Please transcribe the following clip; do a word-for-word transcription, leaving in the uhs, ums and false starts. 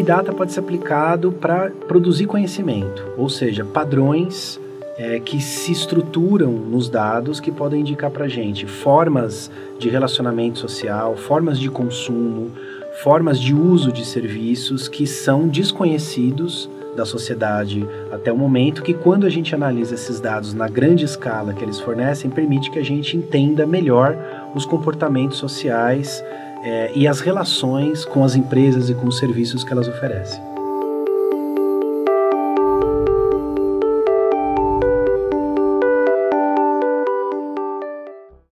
Data pode ser aplicado para produzir conhecimento, ou seja, padrões é, que se estruturam nos dados que podem indicar para a gente formas de relacionamento social, formas de consumo, formas de uso de serviços que são desconhecidos da sociedade até o momento, que quando a gente analisa esses dados na grande escala que eles fornecem, permite que a gente entenda melhor os comportamentos sociais é, e as relações com as empresas e com os serviços que elas oferecem.